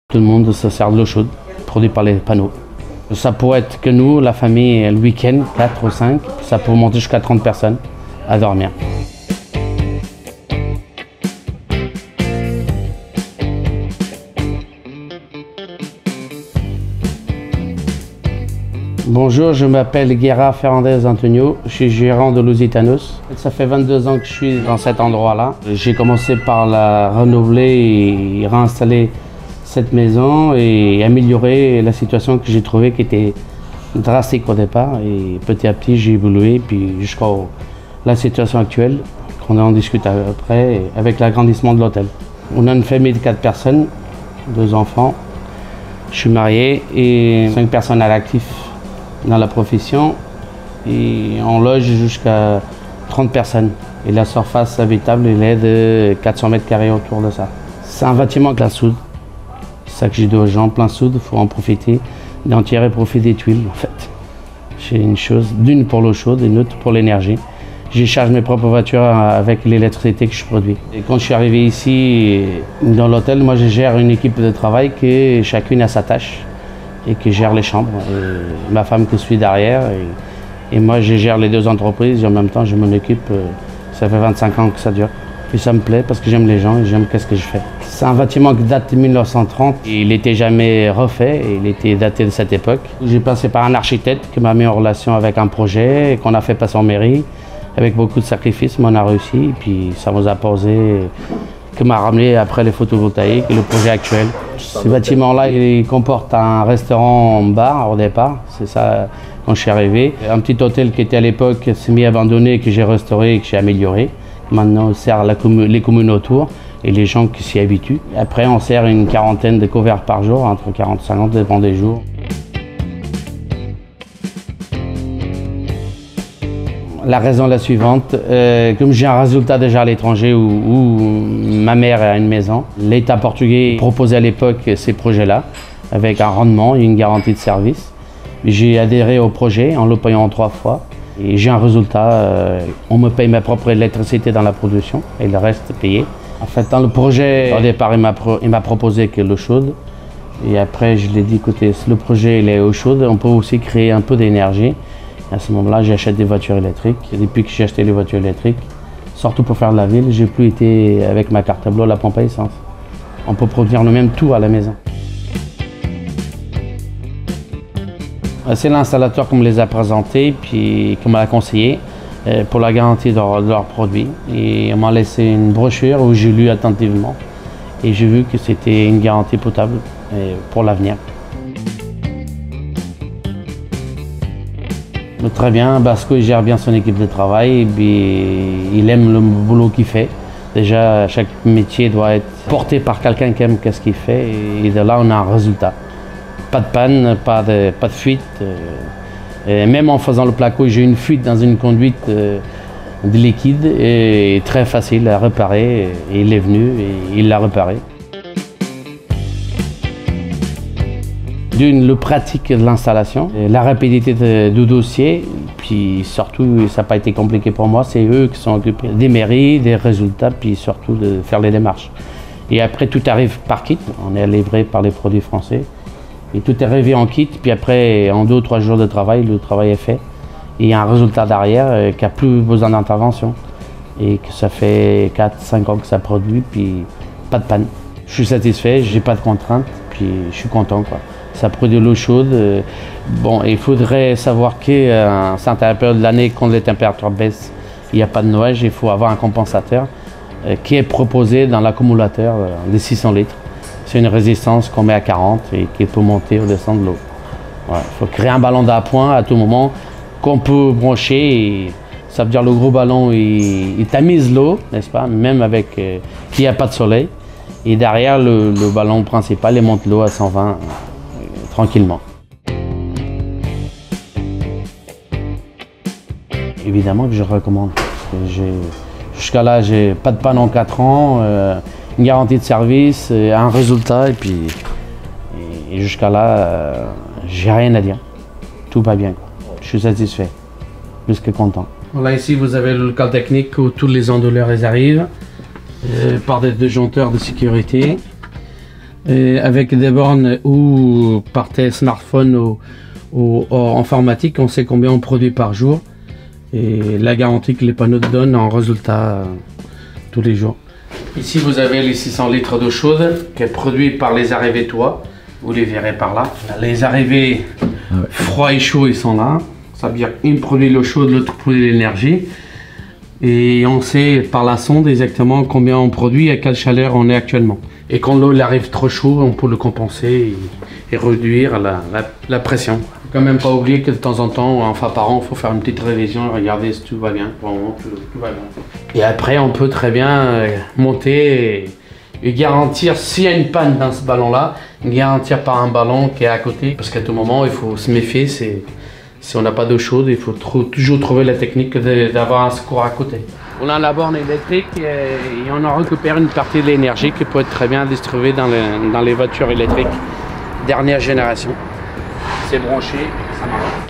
Tout le monde se sert de l'eau chaude, produite par les panneaux. Ça pourrait être que nous, la famille, le week-end, 4 ou 5, ça peut monter jusqu'à 30 personnes à dormir. Bonjour, je m'appelle Guerra Fernandez Antonio, je suis gérant de Lusitanos. Ça fait 22 ans que je suis dans cet endroit-là. J'ai commencé par la renouveler et réinstaller cette maison et améliorer la situation que j'ai trouvée qui était drastique au départ. Et petit à petit, j'ai évolué puis jusqu'à la situation actuelle qu'on en discute après avec l'agrandissement de l'hôtel. On a une famille de 4 personnes, 2 enfants. Je suis marié et 5 personnes à l'actif dans la profession et on loge jusqu'à 30 personnes. Et la surface habitable elle est de 400 mètres carrés autour de ça. C'est un bâtiment plein soude. C'est ça que j'ai dit aux gens, plein soude, il faut en profiter, d'en tirer profit des tuiles en fait. J'ai une chose, d'une pour l'eau chaude et une autre pour l'énergie. Je charge mes propres voitures avec l'électricité que je produis. Et quand je suis arrivé ici dans l'hôtel, moi je gère une équipe de travail qui chacune a sa tâche et qui gère les chambres. Et ma femme qui suit derrière et moi je gère les 2 entreprises et en même temps je m'en occupe. Ça fait 25 ans que ça dure. Puis ça me plaît parce que j'aime les gens et j'aime qu'est-ce que je fais. C'est un bâtiment qui date de 1930. Il n'était jamais refait, il était daté de cette époque. J'ai passé par un architecte qui m'a mis en relation avec un projet qu'on a fait passer en mairie. Avec beaucoup de sacrifices, mais on a réussi. Et puis ça nous a posé, qui m'a ramené après les photovoltaïques et le projet actuel. Ce bâtiment-là, il comporte un restaurant-bar au départ, c'est ça quand je suis arrivé. Un petit hôtel qui était à l'époque semi-abandonné, que j'ai restauré et que j'ai amélioré. Maintenant, on sert les communes autour et les gens qui s'y habituent. Après, on sert une quarantaine de couverts par jour, entre 40 et 50, dépend des jours. La raison est la suivante, comme j'ai un résultat déjà à l'étranger où ma mère a une maison, l'État portugais proposait à l'époque ces projets-là avec un rendement et une garantie de service. J'ai adhéré au projet en le payant 3 fois. Et j'ai un résultat, on me paye ma propre électricité dans la production et le reste est payé. En fait, dans le projet, au départ, il m'a proposé que l'eau chaude. Et après, je lui ai dit, écoutez, si le projet il est eau chaude, on peut aussi créer un peu d'énergie. À ce moment-là, j'achète des voitures électriques. Et depuis que j'ai acheté les voitures électriques, surtout pour faire de la ville, j'ai plus été avec ma carte bleue à la pompe à essence. On peut produire nous-mêmes tout à la maison. C'est l'installateur qui me les a présentés, puis qui m'a conseillé pour la garantie de leurs produits. Et on m'a laissé une brochure où j'ai lu attentivement. Et j'ai vu que c'était une garantie potable pour l'avenir. Très bien, parce qu'il gère bien son équipe de travail, et puis il aime le boulot qu'il fait. Déjà, chaque métier doit être porté par quelqu'un qui aime ce qu'il fait, et de là on a un résultat. Pas de panne, pas de fuite. Et même en faisant le placo, j'ai eu une fuite dans une conduite de liquide et très facile à réparer. Et il est venu et il l'a réparé. D'une, le pratique de l'installation, la rapidité du dossier, puis surtout, ça n'a pas été compliqué pour moi, c'est eux qui sont occupés des mairies, des résultats, puis surtout de faire les démarches. Et après, tout arrive par kit, on est livré par les produits français. Et tout est arrivé en kit, puis après, en 2 ou 3 jours de travail, le travail est fait. Et il y a un résultat derrière qui n'a plus besoin d'intervention. Et que ça fait 4-5 ans que ça produit, puis pas de panne. Je suis satisfait, j'ai pas de contraintes, puis je suis content, quoi. Ça produit de l'eau chaude. Bon, il faudrait savoir qu'à un certain période de l'année, quand les températures baissent, il n'y a pas de nuages, il faut avoir un compensateur qui est proposé dans l'accumulateur des 600 litres. C'est une résistance qu'on met à 40 et qui peut monter ou descendre de l'eau. Voilà. Il faut créer un ballon d'appoint à tout moment qu'on peut brancher. Et ça veut dire le gros ballon, il tamise l'eau, n'est-ce pas, même avec qu'il n'y a pas de soleil. Et derrière, le ballon principal, il monte l'eau à 120 tranquillement. Évidemment que je recommande. Jusqu'à là, j'ai pas de panne en 4 ans. Une garantie de service, un résultat et puis jusqu'à là, j'ai rien à dire. Tout va bien. Je suis satisfait, plus que content. Voilà, ici vous avez le local technique où tous les onduleurs arrivent par des disjoncteurs de sécurité. Et avec des bornes ou par tes smartphones ou informatique, on sait combien on produit par jour et la garantie que les panneaux donnent en résultat tous les jours. Ici vous avez les 600 litres d'eau chaude qui est produit par les arrivées toit, vous les verrez par là. Les arrivées froid et chaud ils sont là, ça veut dire une produit l'eau chaude, l'autre produit l'énergie. Et on sait par la sonde exactement combien on produit et à quelle chaleur on est actuellement. Et quand l'eau arrive trop chaud, on peut le compenser et réduire la pression. Il ne faut quand même pas oublier que de temps en temps, une fois par an, il faut faire une petite révision et regarder si tout va bien. Pour le moment, tout va bien. Et après, on peut très bien monter et garantir, s'il y a une panne dans ce ballon-là, garantir par un ballon qui est à côté. Parce qu'à tout moment, il faut se méfier. Si on n'a pas d'eau chaude, il faut toujours trouver la technique d'avoir un secours à côté. On a la borne électrique et on en récupère une partie de l'énergie qui peut être très bien distribuée dans les voitures électriques dernière génération. C'est branché, ça marche.